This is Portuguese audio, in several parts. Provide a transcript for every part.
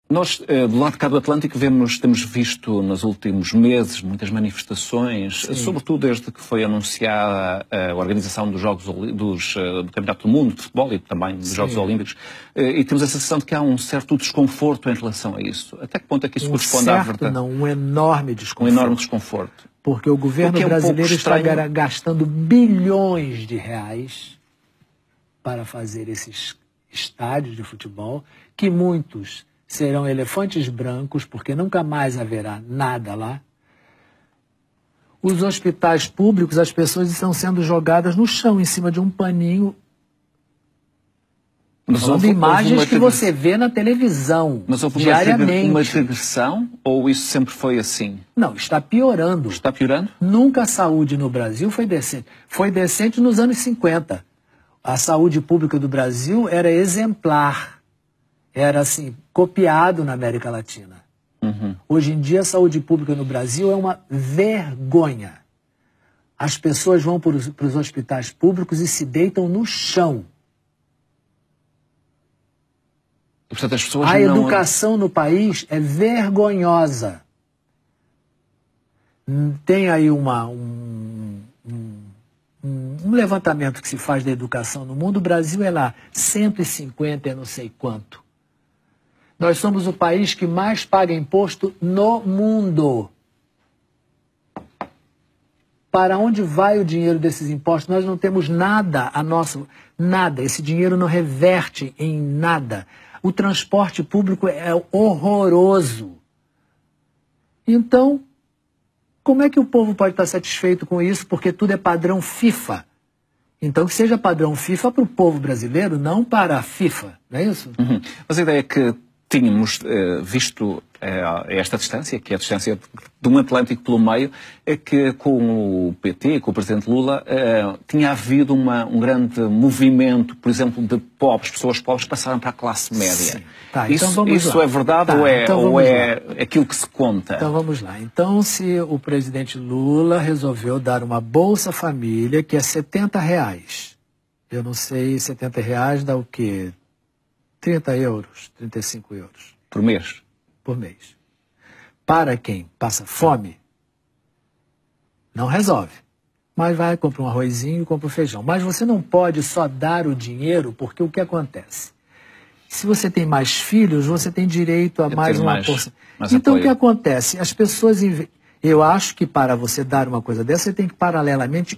Nós, do lado de cá do Atlântico, temos visto nos últimos meses muitas manifestações, sobretudo desde que foi anunciada a organização dos Jogos do Campeonato do Mundo de Futebol e também dos Jogos Olímpicos, e temos a sensação de que há um certo desconforto em relação a isso. Até que ponto é que isso corresponde à verdade? Não, um enorme desconforto. Um enorme desconforto. Porque o governo brasileiro está gastando bilhões de reais para fazer esses estádios de futebol, que muitos serão elefantes brancos, porque nunca mais haverá nada lá. Os hospitais públicos, as pessoas estão sendo jogadas no chão, em cima de um paninho. São imagens que você vê na televisão, mas houve diariamente. Uma regressão ou isso sempre foi assim? Não, está piorando. Está piorando? Nunca a saúde no Brasil foi decente. Foi decente nos anos 50. A saúde pública do Brasil era exemplar. Era, assim, copiado na América Latina. Hoje em dia, a saúde pública no Brasil é uma vergonha. As pessoas vão para os hospitais públicos e se deitam no chão. E, portanto, as pessoas a educação no país é vergonhosa. Tem aí um levantamento que se faz da educação no mundo. O Brasil é lá 150 e não sei quanto. Nós somos o país que mais paga imposto no mundo. Para onde vai o dinheiro desses impostos? Nós não temos nada nada. Esse dinheiro não reverte em nada. O transporte público é horroroso. Então, como é que o povo pode estar satisfeito com isso? Porque tudo é padrão FIFA. Então, que seja padrão FIFA para o povo brasileiro, não para a FIFA. Não é isso? Mas a ideia é que tínhamos visto esta distância, que é a distância de um Atlântico pelo meio, é que com o PT, com o Presidente Lula, tinha havido um grande movimento, por exemplo, de pobres, pessoas pobres que passaram para a classe média. Tá, isso então isso é verdade ou é aquilo que se conta? Então vamos lá. Então, se o presidente Lula resolveu dar uma Bolsa Família, que é R$70, eu não sei, R$70 dá o quê? 30 euros, 35 euros. Por mês? Por mês. Para quem passa fome, não resolve. Mas vai, compra um arrozinho e compra um feijão. Mas você não pode só dar o dinheiro, porque o que acontece? Se você tem mais filhos, você tem direito a mais uma porção. Então, o que acontece? As pessoas... Eu acho que para você dar uma coisa dessa, você tem que, paralelamente,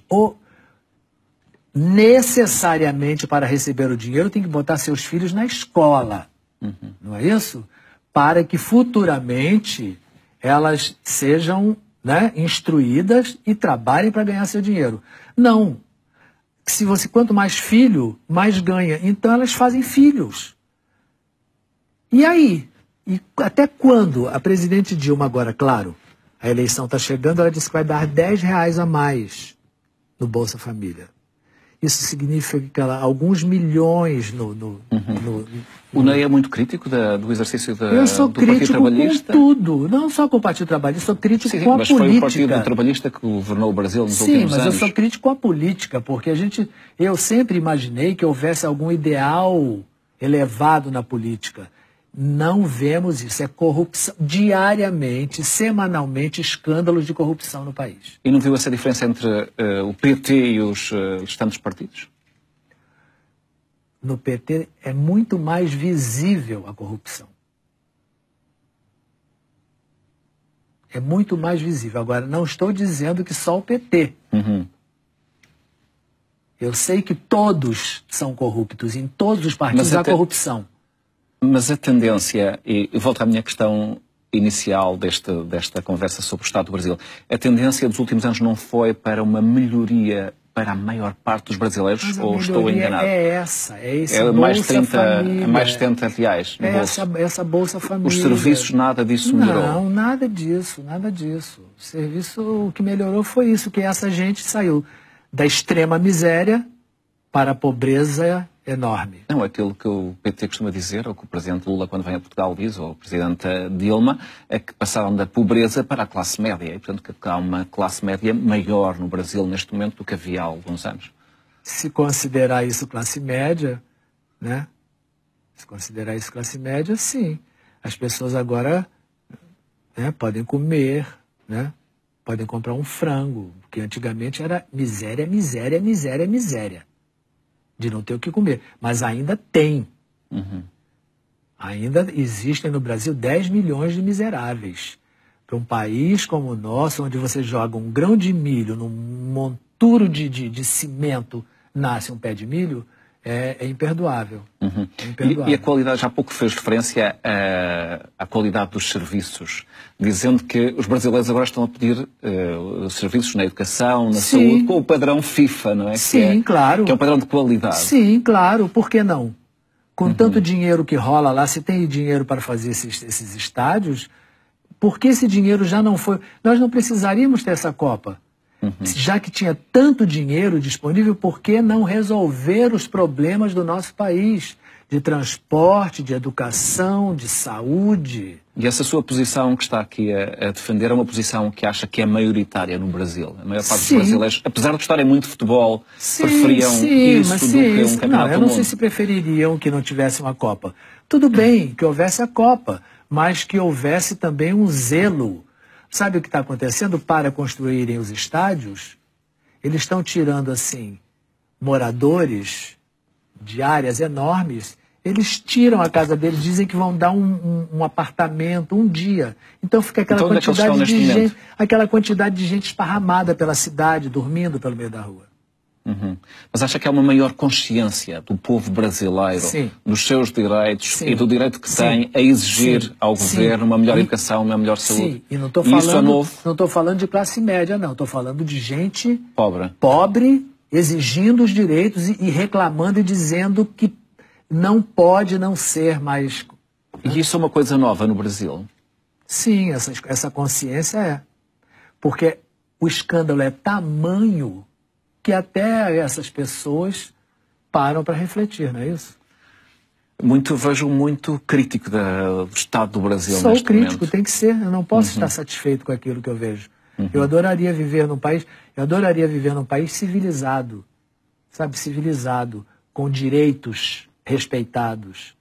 necessariamente para receber o dinheiro, tem que botar seus filhos na escola. Não é isso? Para que futuramente elas sejam, né, instruídas e trabalhem para ganhar seu dinheiro. Não. Se você, quanto mais filho, mais ganha. Então elas fazem filhos. E aí? E até quando? A presidente Dilma agora, claro, a eleição está chegando, ela disse que vai dar R$10 a mais no Bolsa Família. Isso significa que alguns milhões O Ney é muito crítico do exercício do Partido Trabalhista? Eu sou crítico com tudo. Não só com o Partido Trabalhista, sou crítico com a política. Mas foi o Partido Trabalhista que governou o Brasil nos últimos anos. Sim, mas eu sou crítico com a política, porque eu sempre imaginei que houvesse algum ideal elevado na política. Não vemos isso. É corrupção diariamente, semanalmente, escândalos de corrupção no país. E não viu essa diferença entre o PT e os restantes partidos? No PT é muito mais visível a corrupção. É muito mais visível. Agora, não estou dizendo que só o PT. Eu sei que todos são corruptos. Em todos os partidos há corrupção. Mas a tendência, e volto à minha questão inicial desta conversa sobre o Estado do Brasil, a tendência dos últimos anos não foi para uma melhoria para a maior parte dos brasileiros, ou estou enganado? É mais de 30 reais no bolso. Essa Bolsa Família. Os serviços, nada disso melhorou? Não, nada disso. O serviço, o que melhorou foi isso, que essa gente saiu da extrema miséria para a pobreza enorme. Não, aquilo que o PT costuma dizer, ou que o Presidente Lula, quando vem a Portugal, diz, ou a Presidente Dilma, é que passaram da pobreza para a classe média. E, portanto, que há uma classe média maior no Brasil neste momento do que havia há alguns anos. Se considerar isso classe média, né? Se considerar isso classe média, sim. As pessoas agora, né, podem comer, né, podem comprar um frango, porque antigamente era miséria, miséria, miséria, miséria, de não ter o que comer. Mas ainda tem. Ainda existem no Brasil 10 milhões de miseráveis. Para um país como o nosso, onde você joga um grão de milho num monturo de cimento, nasce um pé de milho, é imperdoável. É imperdoável. E a qualidade, já há pouco fez referência à qualidade dos serviços, dizendo que os brasileiros agora estão a pedir serviços na educação, na saúde, com o padrão FIFA, não é? Sim, claro. Que é um padrão de qualidade. Sim, claro. Por que não? Com tanto dinheiro que rola lá, se tem dinheiro para fazer esses estádios, por que esse dinheiro já não foi? Nós não precisaríamos ter essa Copa. Já que tinha tanto dinheiro disponível, por que não resolver os problemas do nosso país? De transporte, de educação, de saúde. E essa sua posição que está aqui a defender é uma posição que acha que é maioritária no Brasil. A maior parte dos brasileiros, apesar de gostarem muito de futebol, preferiam isso do que um campeonato do mundo. Eu não sei se prefeririam que não tivesse uma Copa. Tudo bem que houvesse a Copa, mas que houvesse também um zelo. Sabe o que está acontecendo? Para construírem os estádios, eles estão tirando, assim, moradores de áreas enormes, eles tiram a casa deles, dizem que vão dar um apartamento um dia. Então fica aquela quantidade de gente, aquela quantidade de gente esparramada pela cidade, dormindo pelo meio da rua. Mas acha que há uma maior consciência do povo brasileiro, dos seus direitos e do direito que tem a exigir ao governo uma melhor educação, uma melhor saúde? Sim, e não estou falando de classe média, não. Estou falando de gente pobre exigindo os direitos e reclamando e dizendo que não pode não ser mais... E isso é uma coisa nova no Brasil? Sim, essa consciência é. Porque o escândalo é tamanho que até essas pessoas param para refletir, não é isso? Vejo muito crítico do Estado do Brasil Sou neste crítico, momento. tem que ser. Eu não posso estar satisfeito com aquilo que eu vejo. Eu adoraria viver num país civilizado, sabe, civilizado, com direitos respeitados,